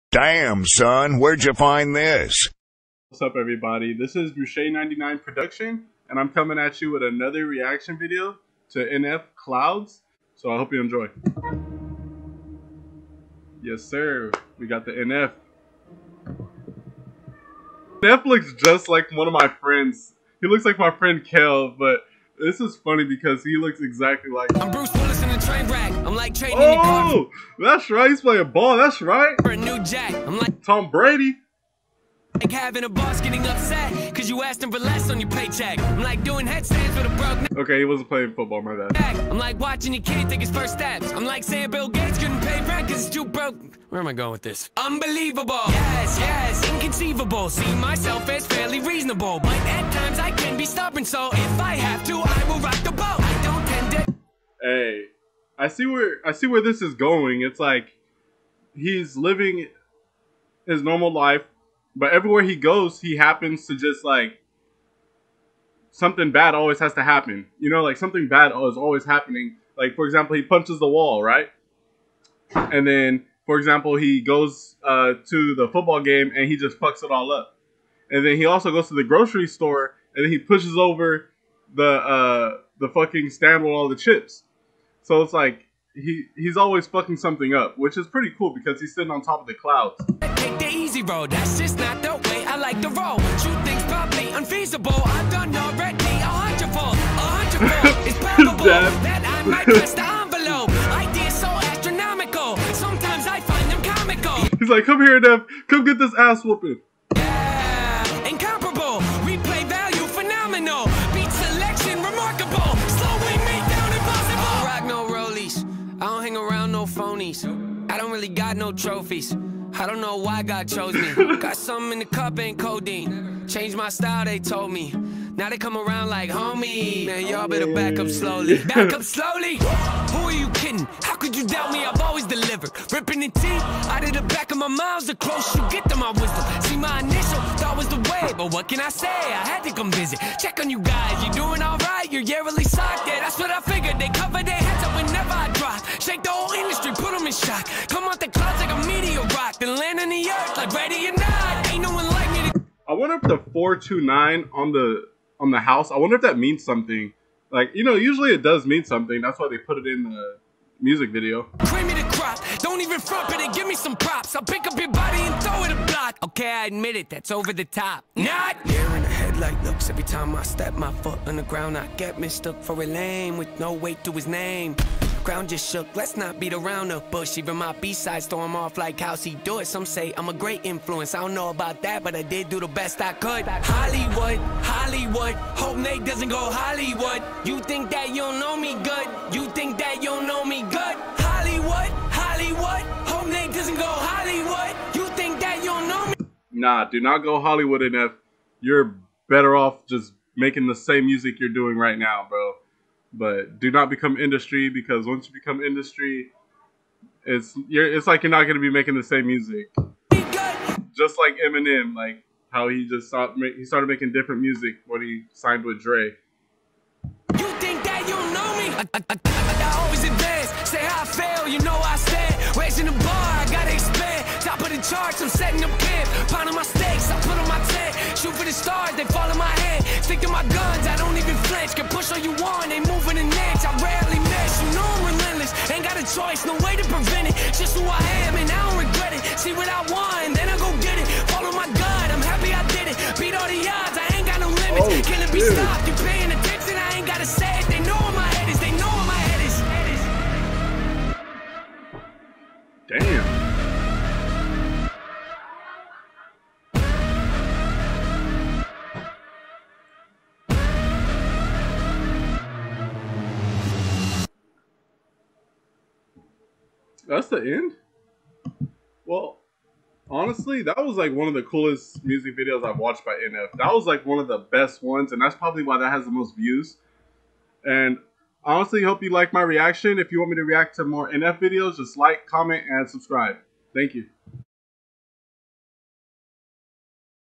Damn, son, where'd you find this? What's up, everybody? This is Boucher99 Production, and I'm coming at you with another reaction video to NF Clouds. So I hope you enjoy. Yes, sir. We got the NF. NF looks just like one of my friends. He looks like my friend Kel, but this is funny because he looks exactly like. I'm Bruce Willis in the train wreck. I'm like trading. Oh, that's right. He's playing ball. That's right. For a new jack. I'm like Tom Brady. Like having a boss getting upset because you asked him for less on your paycheck. I'm like doing headstands for the broke. Okay, he wasn't playing football, my bad. I'm like watching your kid take his first steps. I'm like saying Bill Gates couldn't pay rent because it's too broke. Where am I going with this? Unbelievable. Yes, inconceivable. See myself as fairly reasonable, but at times I can be stubborn. So if I have to, I will rock the boat. I don't tend to. Hey, I see where this is going. It's like he's living his normal life, but everywhere he goes, he happens to just like something bad always has to happen. You know, like something bad is always happening. Like, for example, he punches the wall, right? And then, for example, he goes to the football game and he just fucks it all up. And then he also goes to the grocery store and then he pushes over the fucking stand with all the chips. So it's like he's always fucking something up, which is pretty cool because he's sitting on top of the clouds. Take the easy road, that's just not the way I like to roll. Shoot things probably unfeasible. I've done already 100-fold. 100-fold is probable that I might press the envelope. Ideas so astronomical, sometimes I find them comical. He's like, come here, Dev. Come get this ass whooping. Yeah, incomparable. Replay value phenomenal. Beat selection remarkable. Slowing me down impossible. I don't rock no rollies. I don't hang around no phonies. I don't really got no trophies. I don't know why God chose me. Got something in the cup, ain't codeine. Changed my style, they told me. Now they come around like, homie. Man, y'all better back up slowly. Back up slowly? Who are you kidding? How could you doubt me? I've always delivered. Ripping the teeth out of the back of my mouth. The closer you get to my wisdom. See, my initial thought was the way. But what can I say? I had to come visit. Check on you guys. You doing all right? You're yearly socked. Yeah, that's what I figured. They cover their heads up whenever I drop. Shake the whole industry, put them in shock. Come out the clouds like a meteor rock. Then land on the earth like ready or not. Ain't no one like me to. I wonder if the 429 on the house, I wonder if that means something. Like, you know, usually it does mean something. That's why they put it in the music video. Creamy the crop. Don't even front, but they give me some props. I'll pick up your body and throw it a block. Okay, I admit it, that's over the top. Not here in the headlight looks. Every time I step my foot on the ground, I get mistook for a lame with no weight to his name. Ground just shook, let's not beat around the bush. Even my B-sides throw him off like how's he do it. Some say I'm a great influence, I don't know about that, but I did do the best I could. Hollywood, hope Nate doesn't go Hollywood. You think that you don't know me good? You think that you don't know me good? Hollywood, hope Nate doesn't go Hollywood. You think that you don't know me? Nah, do not go Hollywood enough. You're better off just making the same music you're doing right now, bro. But do not become industry, because once you become industry, it's like you're not gonna be making the same music. Just like Eminem, like how he just started making different music when he signed with Dre. You think that you know me? I always advance. Say how I fail, you know I stand. Raising the bar, I gotta expand. Top of the charts, I'm setting up camp. Pounding my stakes, I put on my tent. Shoot for the stars, they fall in my hand. Stick to my guns, I don't even flinch. Can push all you want, they moving an inch. I rarely miss, you know I'm relentless. Ain't got a choice, no way to prevent it. Just who I am, and I don't regret it. See what I want, and then I go get it. Follow my gut, I'm happy I did it. Beat all the odds, I ain't got no limits. Can it be stopped? You paying attention, I ain't gotta say it. They know where my head is, they know where my head is. Damn. That's the end? Well, honestly, that was like one of the coolest music videos I've watched by NF. That was like one of the best ones, and that's probably why that has the most views. And honestly, hope you like my reaction. If you want me to react to more NF videos, just like, comment, and subscribe. Thank you.